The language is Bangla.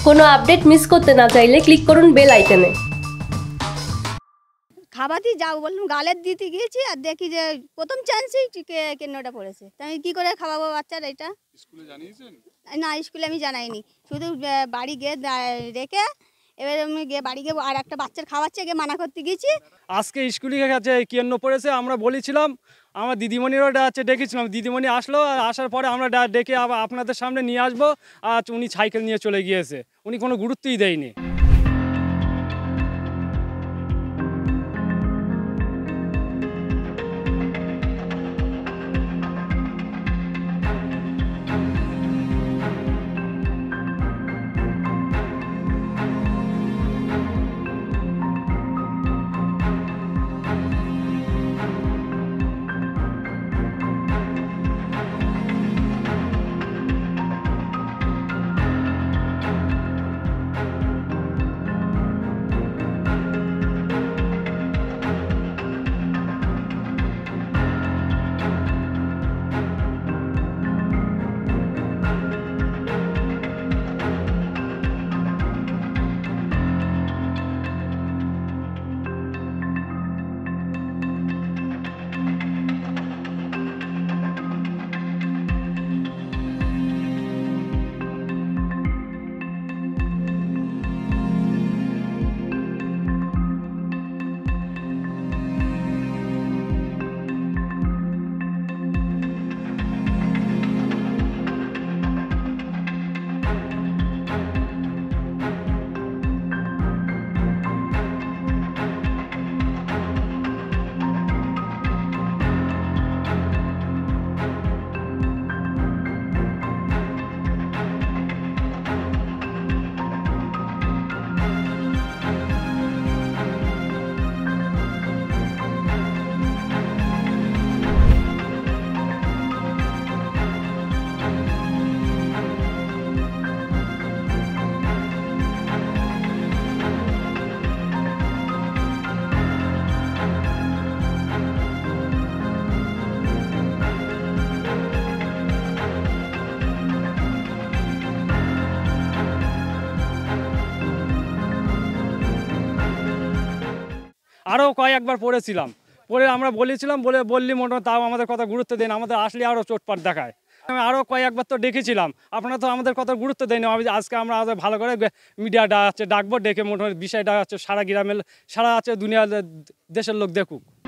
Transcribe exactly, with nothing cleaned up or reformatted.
কোনো আপডেট মিস করতে না চাইলে ক্লিক করুন বেল আইকনে। খাবারই যাও বললাম গালের দিতে গিয়েছি আর দেখি যে প্রথম চান্সেই কেন্নটা পড়েছে, তাই কি করে খাওয়াবো বাচ্চার? এটা স্কুলে জানিয়েছেন? না, স্কুলে আমি জানাইনি, শুধু বাড়ি গিয়ে রেখে এবার আমি গিয়ে বাড়ি গিয়ে আর একটা বাচ্চার খাওয়াচ্ছে গিয়ে মানা করতে গিয়েছি। আজকে স্কুলে গেছে কেন্ন পড়েছে, আমরা বলেছিলাম, আমার দিদিমণিরও হচ্ছে ডেকেছিলাম, দিদিমণি আসলো, আসার পরে আমরা ডেকে আবার আপনাদের সামনে নিয়ে আসবো, আর উনি সাইকেল নিয়ে চলে গিয়েছে, উনি কোনো গুরুত্বই দেয়নি। আরও কয়েকবার পড়েছিলাম, পড়ে আমরা বলেছিলাম, বলে বললি মোটামুটি তাও আমাদের কথা গুরুত্ব দেন, আমাদের আসলে আরও চোটপাট দেখায়। আমি আরও কয়েকবার তো ডেকেছিলাম, আপনারা তো আমাদের কথা গুরুত্ব দেয়নি। আজকে আমরা ভালো করে মিডিয়াটা হচ্ছে ডাকবো, ডেকে মোটামুটি বিষয়টা হচ্ছে সারা গ্রামের সারা আছে দুনিয়ার দেশের লোক দেখুক।